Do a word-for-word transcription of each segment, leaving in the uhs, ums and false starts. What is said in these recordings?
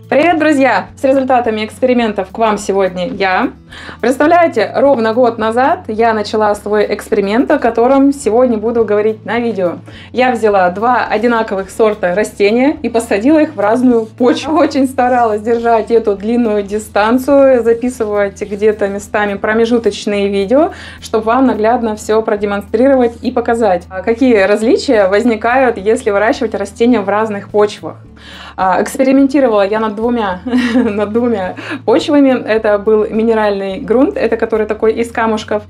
Привет, друзья! С результатами экспериментов к вам сегодня я. Представляете, ровно год назад я начала свой эксперимент, о котором сегодня буду говорить на видео. Я взяла два одинаковых сорта растения и посадила их в разную почву. Очень старалась держать эту длинную дистанцию, записывать где-то местами промежуточные видео, чтобы вам наглядно все продемонстрировать и показать, какие различия возникают, если выращивать растения в разных почвах. Экспериментировала я над двумя, над двумя почвами. Это был минеральный грунт, это который такой из камушков,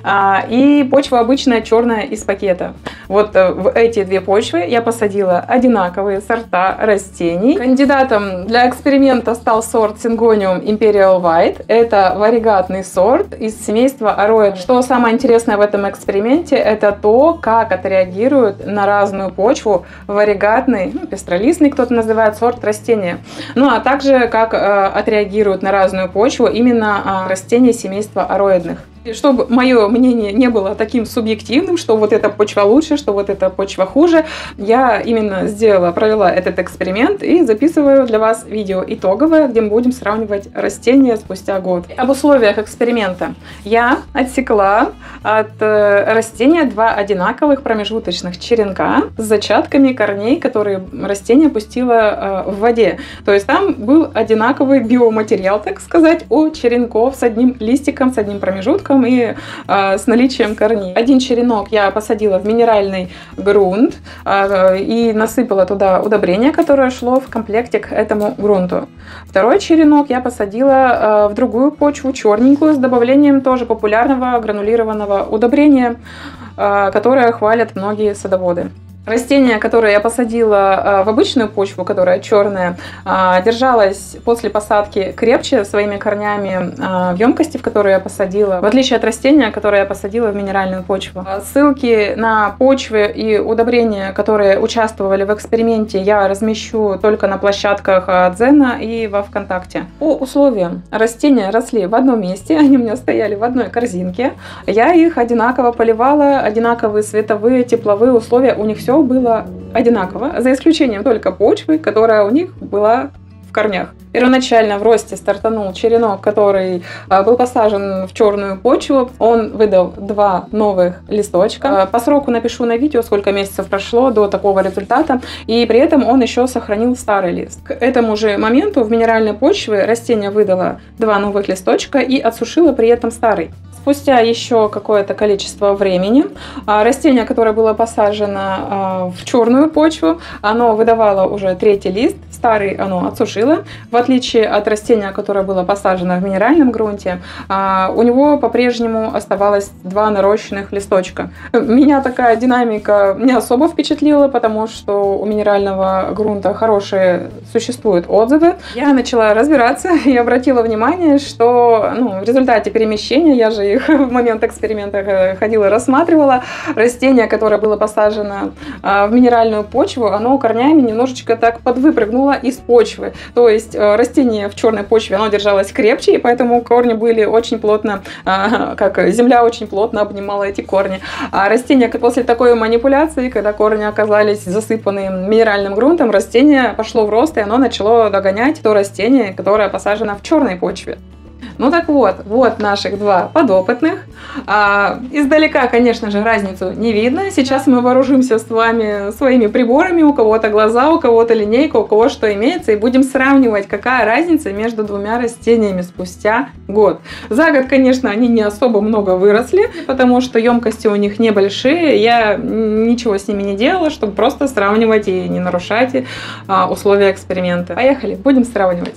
и почва обычная черная из пакета. Вот в эти две почвы я посадила одинаковые сорта растений. Кандидатом для эксперимента стал сорт Syngonium Imperial White. Это варигатный сорт из семейства Ароид. Что самое интересное в этом эксперименте, это то, как отреагирует на разную почву варигатный, ну, пестролистный кто-то называет, сорт растения. Ну а также как э, отреагируют на разную почву именно э, растения семейства ароидных. И чтобы мое мнение не было таким субъективным, что вот эта почва лучше, что вот эта почва хуже, я именно сделала, провела этот эксперимент и записываю для вас видео итоговое, где мы будем сравнивать растения спустя год. Об условиях эксперимента. Я отсекла от растения два одинаковых промежуточных черенка с зачатками корней, которые растение пустило в воде. То есть там был одинаковый биоматериал, так сказать, у черенков с одним листиком, с одним промежутком и э, с наличием корней. Один черенок я посадила в минеральный грунт э, и насыпала туда удобрение, которое шло в комплекте к этому грунту. Второй черенок я посадила э, в другую почву, черненькую, с добавлением тоже популярного гранулированного удобрения, э, которое хвалят многие садоводы. Растение, которое я посадила в обычную почву, которая черная, держалось после посадки крепче своими корнями в емкости, в которую я посадила, в отличие от растения, которое я посадила в минеральную почву. Ссылки на почвы и удобрения, которые участвовали в эксперименте, я размещу только на площадках Дзена и во ВКонтакте. По условиям: растения росли в одном месте, они у меня стояли в одной корзинке, я их одинаково поливала, одинаковые световые, тепловые условия, у них все было одинаково, за исключением только почвы, которая у них была в корнях. Первоначально в росте стартанул черенок, который был посажен в черную почву. Он выдал два новых листочка. По сроку напишу на видео, сколько месяцев прошло до такого результата. И при этом он еще сохранил старый лист. К этому же моменту в минеральной почве растение выдало два новых листочка и отсушило при этом старый. Спустя еще какое-то количество времени растение, которое было посажено в черную почву, оно выдавало уже третий лист, старый оно отсушило. В отличие от растения, которое было посажено в минеральном грунте, у него по-прежнему оставалось два нарощенных листочка. Меня такая динамика не особо впечатлила, потому что у минерального грунта хорошие существуют отзывы. Я начала разбираться и обратила внимание, что ну, в результате перемещения, я же в момент эксперимента ходила, рассматривала, растение, которое было посажено в минеральную почву, оно корнями немножечко так подвыпрыгнуло из почвы. То есть растение в черной почве, оно держалось крепче, и поэтому корни были очень плотно, как земля очень плотно обнимала эти корни. А растение после такой манипуляции, когда корни оказались засыпаны минеральным грунтом, растение пошло в рост, и оно начало догонять то растение, которое посажено в черной почве. Ну так вот, вот наших два подопытных. А, издалека, конечно же, разницу не видно. Сейчас мы вооружимся с вами своими приборами. У кого-то глаза, у кого-то линейка, у кого что имеется. И будем сравнивать, какая разница между двумя растениями спустя год. За год, конечно, они не особо много выросли, потому что емкости у них небольшие. Я ничего с ними не делала, чтобы просто сравнивать и не нарушать а, условия эксперимента. Поехали, будем сравнивать.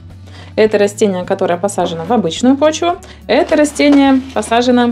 Это растение, которое посажено в обычную почву. Это растение посажено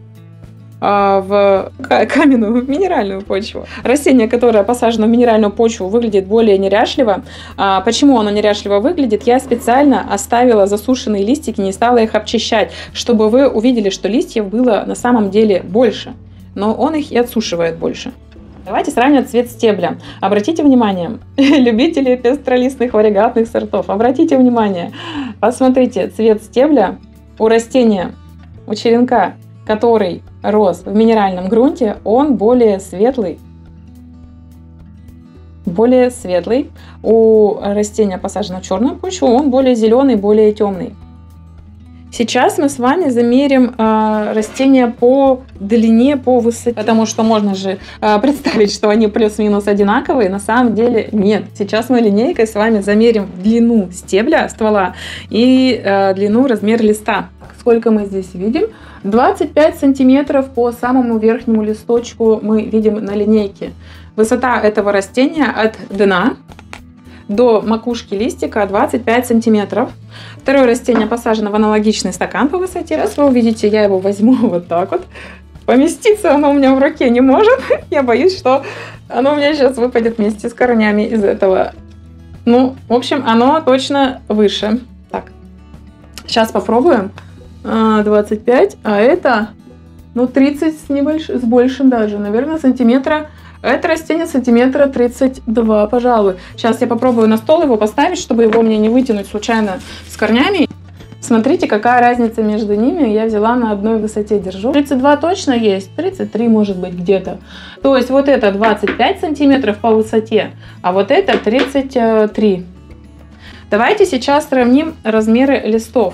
в каменную, в минеральную почву. Растение, которое посажено в минеральную почву, выглядит более неряшливо. Почему оно неряшливо выглядит? Я специально оставила засушенные листики, не стала их обчищать, чтобы вы увидели, что листьев было на самом деле больше. Но он их и отсушивает больше. Давайте сравнивать цвет стебля. Обратите внимание, любители пестролистных варигатных сортов, обратите внимание, посмотрите, цвет стебля у растения, у черенка, который рос в минеральном грунте, он более светлый. более светлый. У растения, посаженного в черную почву, он более зеленый, более темный. Сейчас мы с вами замерим э, растения по длине, по высоте, потому что можно же э, представить, что они плюс-минус одинаковые. На самом деле нет. Сейчас мы линейкой с вами замерим длину стебля, ствола и э, длину, размер листа. Сколько мы здесь видим? двадцать пять сантиметров по самому верхнему листочку мы видим на линейке. Высота этого растения от дна до макушки листика двадцать пять сантиметров. Второе растение посажено в аналогичный стакан по высоте. Сейчас вы увидите, я его возьму вот так вот. Поместиться оно у меня в руке не может. Я боюсь, что оно у меня сейчас выпадет вместе с корнями из этого. Ну, в общем, оно точно выше. Так, сейчас попробуем. двадцать пять, а это, ну, тридцать с небольшим, с большим даже, наверное, сантиметра. Это растение сантиметра тридцать два, пожалуй. Сейчас я попробую на стол его поставить, чтобы его мне не вытянуть случайно с корнями. Смотрите, какая разница между ними. Я взяла на одной высоте, держу. тридцать два точно есть, тридцать три может быть где-то. То есть вот это двадцать пять сантиметров по высоте, а вот это тридцать три. Давайте сейчас сравним размеры листов.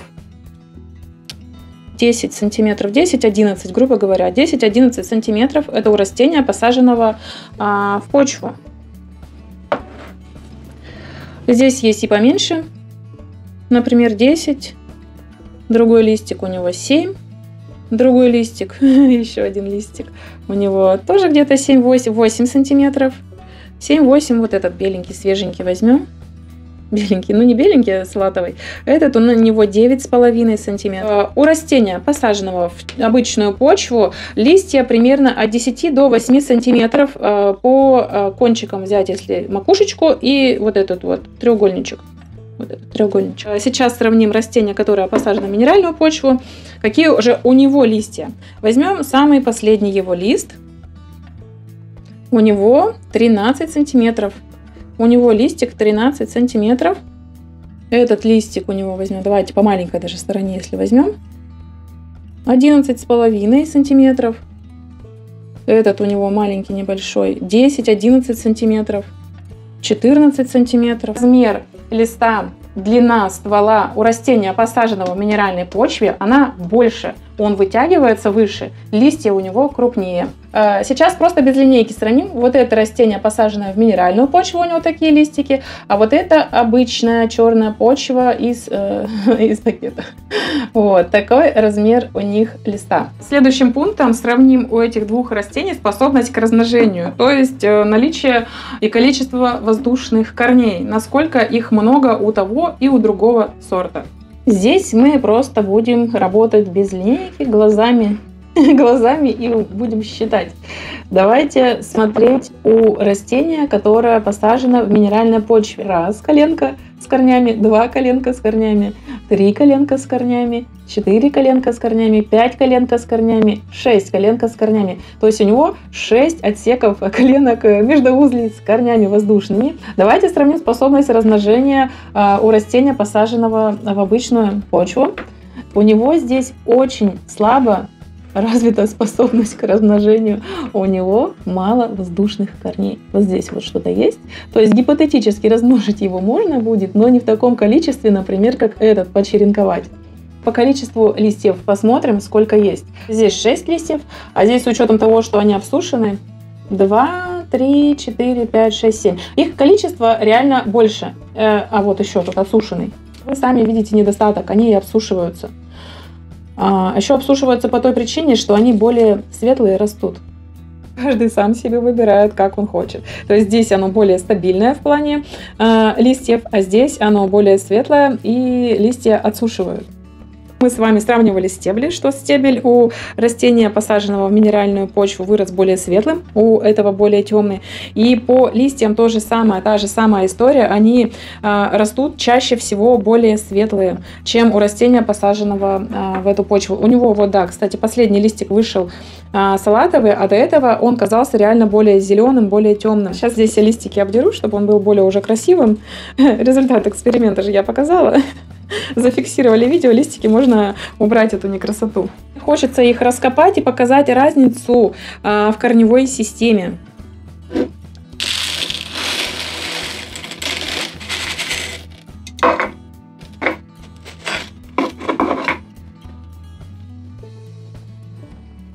десять сантиметров, десять-одиннадцать, грубо говоря, десять-одиннадцать сантиметров это у растения, посаженного а, в почву. Здесь есть и поменьше, например, десять, другой листик у него семь, другой листик, еще один листик, у него тоже где-то семь-восемь сантиметров, семь-восемь, вот этот беленький, свеженький возьмем. Беленький, ну не беленький, а салатовый. Этот у него девять с половиной сантиметров. У растения, посаженного в обычную почву, листья примерно от десяти до восьми сантиметров по кончикам взять, если макушечку и вот этот вот треугольничек. Вот этот треугольничек. Сейчас сравним растение, которое посажено в минеральную почву. Какие уже у него листья. Возьмем самый последний его лист. У него тринадцать сантиметров. У него листик тринадцать сантиметров. Этот листик у него возьмем, давайте по маленькой даже стороне, если возьмем, одиннадцать с половиной сантиметров. Этот у него маленький, небольшой, десять-одиннадцать сантиметров, четырнадцать сантиметров. Размер листа, длина ствола у растения, посаженного в минеральной почве, она больше. Он вытягивается выше, листья у него крупнее. Сейчас просто без линейки сравним. Вот это растение, посаженное в минеральную почву, у него такие листики, а вот это обычная черная почва из, э, из пакета. Вот такой размер у них листа. Следующим пунктом сравним у этих двух растений способность к размножению, то есть наличие и количество воздушных корней, насколько их много у того и у другого сорта. Здесь мы просто будем работать без линейки, глазами, глазами и будем считать. Давайте смотреть у растения, которое посажено в минеральной почве. Раз коленка с корнями, два коленка с корнями, три коленка с корнями, четыре коленка с корнями, пять коленка с корнями, шесть коленка с корнями. То есть у него шесть отсеков коленок междуузлей с корнями воздушными. Давайте сравним способность размножения у растения, посаженного в обычную почву. У него здесь очень слабо развита способность к размножению, у него мало воздушных корней. Вот здесь вот что-то есть. То есть гипотетически размножить его можно будет, но не в таком количестве, например, как этот, почеренковать. По количеству листьев посмотрим, сколько есть. Здесь шесть листьев, а здесь с учетом того, что они обсушены, два, три, четыре, пять, шесть, семь. Их количество реально больше. А вот еще тут обсушенный. Вы сами видите недостаток, они и обсушиваются. А еще обсушиваются по той причине, что они более светлые растут. Каждый сам себе выбирает, как он хочет. То есть здесь оно более стабильное в плане э, листьев, а здесь оно более светлое и листья отсушивают. Мы с вами сравнивали стебли, что стебель у растения, посаженного в минеральную почву, вырос более светлым, у этого более темный. И по листьям то же самое, та же самая история, они э, растут чаще всего более светлые, чем у растения, посаженного э, в эту почву. У него вот, да, кстати, последний листик вышел э, салатовый, а до этого он казался реально более зеленым, более темным. Сейчас здесь я листики обдеру, чтобы он был более уже красивым. Результат эксперимента же я показала. Зафиксировали видео, листики можно убрать эту некрасоту. Хочется их раскопать и показать разницу а, в корневой системе.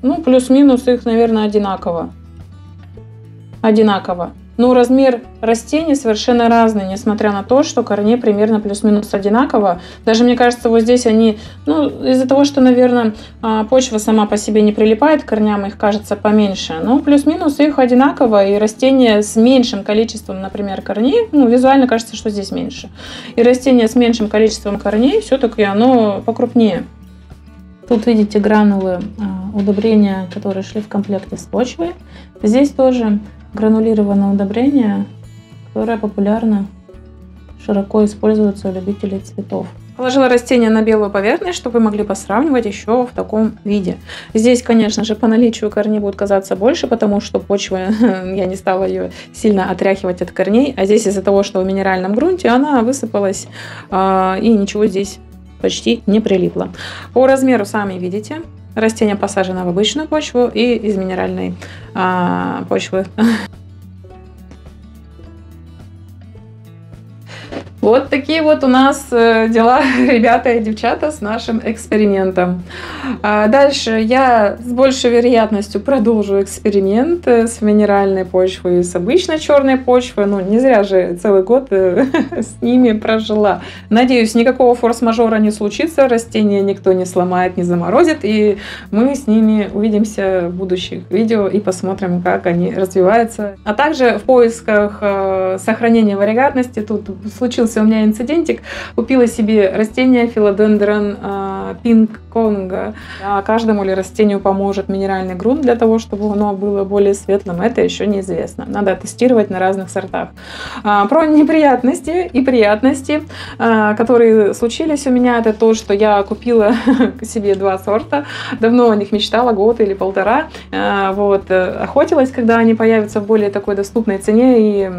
Ну, плюс-минус их, наверное, одинаково. Одинаково. Но размер растений совершенно разный, несмотря на то, что корней примерно плюс-минус одинаково. Даже, мне кажется, вот здесь они, ну, из-за того, что, наверное, почва сама по себе не прилипает к корням, их кажется поменьше. Но плюс-минус их одинаково, и растения с меньшим количеством, например, корней, ну, визуально кажется, что здесь меньше. И растение с меньшим количеством корней, все-таки оно покрупнее. Тут видите гранулы удобрения, которые шли в комплекте с почвой. Здесь тоже гранулированное удобрение, которое популярно, широко используется у любителей цветов. Положила растение на белую поверхность, чтобы вы могли посравнивать еще в таком виде. Здесь, конечно же, по наличию корней будет казаться больше, потому что почва, я не стала ее сильно отряхивать от корней, а здесь из-за того, что в минеральном грунте она высыпалась, и ничего здесь почти не прилипло. По размеру сами видите. Растение посажено в обычную почву и из минеральной а, почвы. Вот такие вот у нас дела, ребята и девчата, с нашим экспериментом. Дальше я с большей вероятностью продолжу эксперимент с минеральной почвой и с обычной черной почвой. Ну, не зря же целый год с ними прожила. Надеюсь, никакого форс-мажора не случится, растения никто не сломает, не заморозит, и мы с ними увидимся в будущих видео и посмотрим, как они развиваются. А также в поисках сохранения вариагатности тут случился у меня инцидентик. Купила себе растение филодендрон пинк конго. А каждому ли растению поможет минеральный грунт для того, чтобы оно было более светлым, это еще неизвестно. Надо тестировать на разных сортах. А, про неприятности и приятности, а, которые случились у меня, это то, что я купила себе два сорта. Давно о них мечтала, год или полтора. А, вот, охотилась, когда они появятся в более такой доступной цене и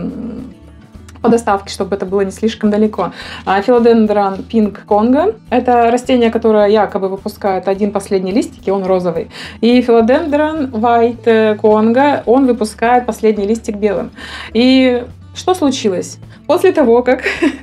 по доставке, чтобы это было не слишком далеко. Филодендрон пинк конго – это растение, которое якобы выпускает один последний листик, и он розовый. И филодендрон white конго, он выпускает последний листик белым. И что случилось? После того, как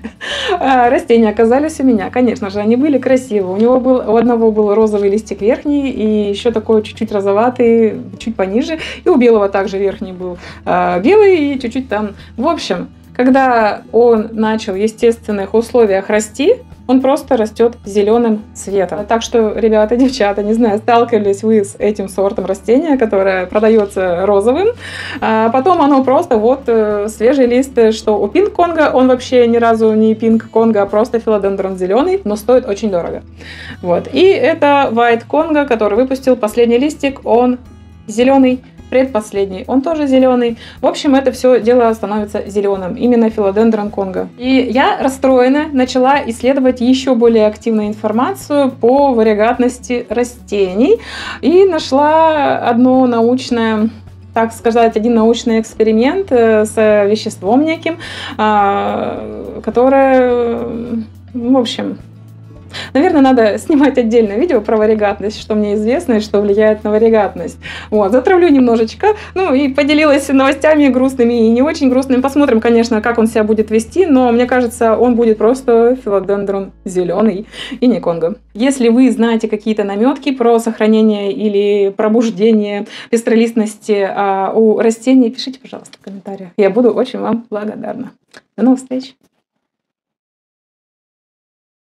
растения оказались у меня, конечно же, они были красивые. У него был, у одного был розовый листик верхний, и еще такой чуть-чуть розоватый, чуть пониже. И у белого также верхний был белый, и чуть-чуть там. В общем, когда он начал в естественных условиях расти, он просто растет зеленым цветом. Так что, ребята, девчата, не знаю, сталкивались вы с этим сортом растения, которое продается розовым. А потом оно просто вот свежий лист, что у пинк конго, он вообще ни разу не пинк конго, а просто филодендрон зеленый, но стоит очень дорого. Вот. И это white конго, который выпустил последний листик, он зеленый. Предпоследний, он тоже зеленый. В общем, это все дело становится зеленым, именно филодендрон конго. И я расстроена, начала исследовать еще более активную информацию по вариагатности растений и нашла одно научное, так сказать, один научный эксперимент с веществом неким, которое, в общем, наверное, надо снимать отдельное видео про вариагатность, что мне известно и что влияет на вариагатность. Вот, затравлю немножечко, ну и поделилась новостями грустными и не очень грустными. Посмотрим, конечно, как он себя будет вести, но мне кажется, он будет просто филодендрон зеленый и не конго. Если вы знаете какие-то наметки про сохранение или пробуждение пестролистности а, у растений, пишите, пожалуйста, в комментариях. Я буду очень вам благодарна. До новых встреч!